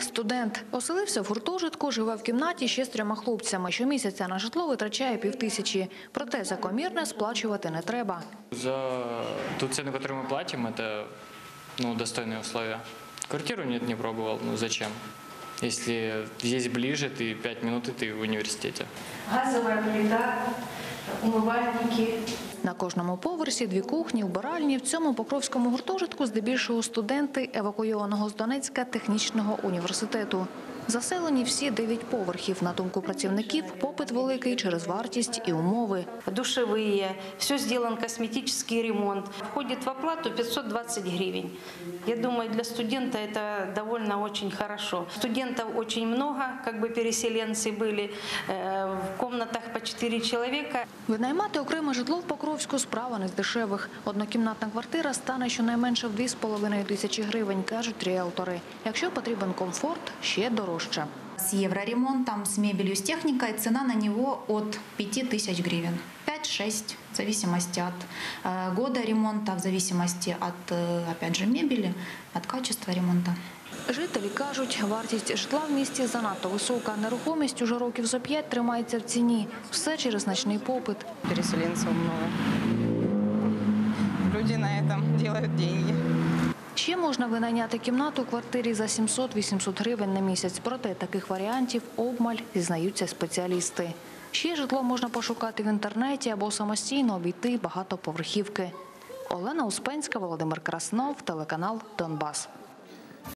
студент. Оселився в гуртожитку, живе в кімнаті ще з 3 хлопцями. Щомісяця на житло витрачає 5000. Проте за комірне сплачувати не треба. За ту цену, которую мы платим, это достойные условия. Квартиру нет, не пробовал. Зачем? Если здесь ближе, ты 5 минут, и ты в университете. Газовая плита, умивальники. На кожному поверсі 2 кухні, вбиральні. В цьому покровському гуртожитку здебільшого студенти евакуйованого з Донецька технічного університету. Заселені всі 9 поверхів. На думку працівників, попит великий через вартість і умови. Душевые, все сделан косметический ремонт. Входит в оплату 520 гривен. Я думаю, для студента это довольно очень хорошо. Студентов очень много, переселенцы были. В комнатах по 4 человека. Винаймати окреме житло в Покровську – справа не з дешевих. Однокімнатна квартира стане щонайменше в 2500 гривень, кажуть ріелтори. Якщо потрібен комфорт, ще дорожче. С евроремонтом, с мебелью, с техникой цена на него от 5000 гривен. 5-6, в зависимости от года ремонта, в зависимости от, опять же, мебели, от качества ремонта. Жителі кажуть, вартість житла в місті занадто висока. Нерухомість уже років за 5 тримається в ціні. Все через значний попит. Переселенцев много. Люди на этом делают деньги. Ще можна винайняти кімнату у квартирі за 700-800 гривень на місяць. Проте таких варіантів обмаль, зізнаються спеціалісти. Ще житло можна пошукати в інтернеті або самостійно обійти багатоповерхівки. Олена Успенська, Володимир Краснов, телеканал «Донбас».